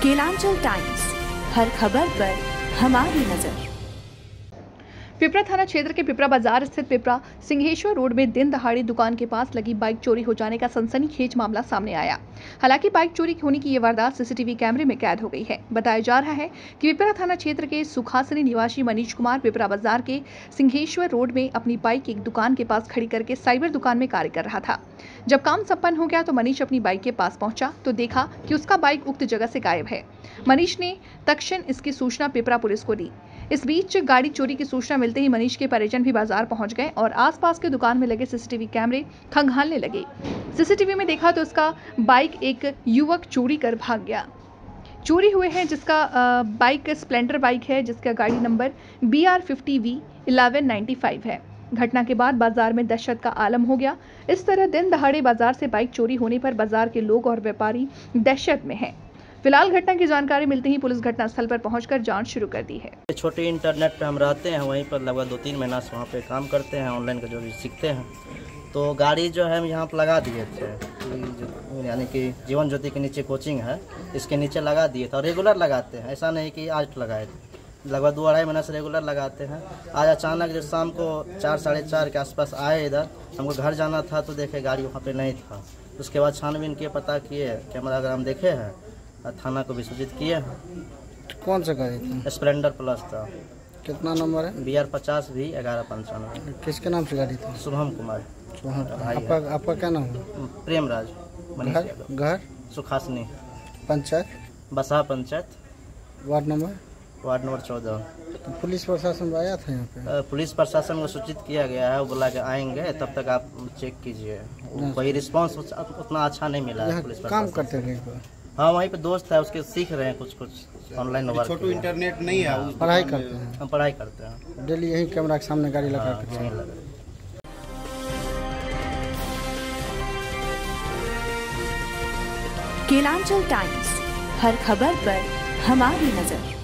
Kelanchal times, हर खबर पर हमारी नजर। पिपरा थाना क्षेत्र के पिपरा बाजार स्थित पिपरा सिंहेश्वर रोड में दिन दहाड़े दुकान के पास लगी बाइक चोरी हो जाने का सनसनीखेज मामला सामने आया। हालांकि बाइक चोरी होने की ये वारदात सीसीटीवी कैमरे में कैद हो गई है। बताया जा रहा है कि पिपरा थाना क्षेत्र के सुखासनी निवासी मनीष कुमार पिपरा बाजार के सिंहेश्वर रोड में अपनी बाइक एक दुकान के पास खड़ी करके साइबर दुकान में कार्य कर रहा था। जब काम संपन्न हो गया तो मनीष अपनी बाइक के पास पहुंचा तो देखा कि उसका बाइक उक्त जगह से गायब है। मनीष ने तत्क्षण इसकी सूचना पिपरा पुलिस को दी। इस बीच गाड़ी चोरी की सूचना मिलते ही मनीष के परिजन भी बाजार पहुंच गए और आसपास के दुकान में लगे सीसीटीवी कैमरे खंगालने लगे। सीसीटीवी में देखा तो उसका बाइक एक युवक चोरी कर भाग गया। चोरी हुए हैं जिसका बाइक स्प्लेंडर बाइक है, जिसका गाड़ी नंबर BR50V 1195 है। घटना के बाद बाजार में दहशत का आलम हो गया। इस तरह दिन दहाड़े बाजार से बाइक चोरी होने पर बाजार के लोग और व्यापारी दहशत में हैं। फिलहाल घटना की जानकारी मिलते ही पुलिस घटनास्थल पर पहुंचकर जांच शुरू कर दी है। छोटे इंटरनेट पे हम रहते हैं, वहीं पर लगभग 2-3 महीना से वहाँ पे काम करते हैं, ऑनलाइन का जो भी सीखते हैं। तो गाड़ी जो है हम यहाँ पर लगा दिए थे, यानी कि जीवन ज्योति के नीचे कोचिंग है, इसके नीचे लगा दिए थे और रेगुलर लगाते हैं। ऐसा नहीं कि आज लगाए थे, लगभग 2-2.5 महीना से रेगुलर लगाते हैं। आज अचानक जब शाम को 4-4:30 के आसपास आए इधर, हमको घर जाना था तो देखे गाड़ी वहाँ पे नहीं था। उसके बाद छानबीन किए, पता किए, कैमरा अगर हम देखे हैं, थाना को भी सूचित किए हैं। कौन सा गाड़ी था? स्प्लेंडर प्लस था। कितना नंबर है? BR50V 1195। किसके नाम से गाड़ी थी? शुभम कुमार। आपका क्या नाम है? प्रेमराज। घर? Sukhasani. Panchayat? Basa panchayat. Ward number? Ward number 14। तो पुलिस प्रशासन आया था यहाँ पे? पुलिस प्रशासन को सूचित किया गया है, वो बोला कि आएंगे, तब तक आप चेक कीजिए। कोई रिस्पांस उतना अच्छा नहीं मिला है पुलिस काम करते थे? हाँ, वहीं पे दोस्त है उसके, सीख रहे हैं कुछ ऑनलाइन वर्क। छोटू इंटरनेट नहीं है, पढ़ाई करते हैं। हम पढ़ाई करते हैं। डेली यही कैमरा के सामने गाड़ी लगा हाँ, करते हैं। केलांचल टाइम्स, हर खबर पर हमारी नजर।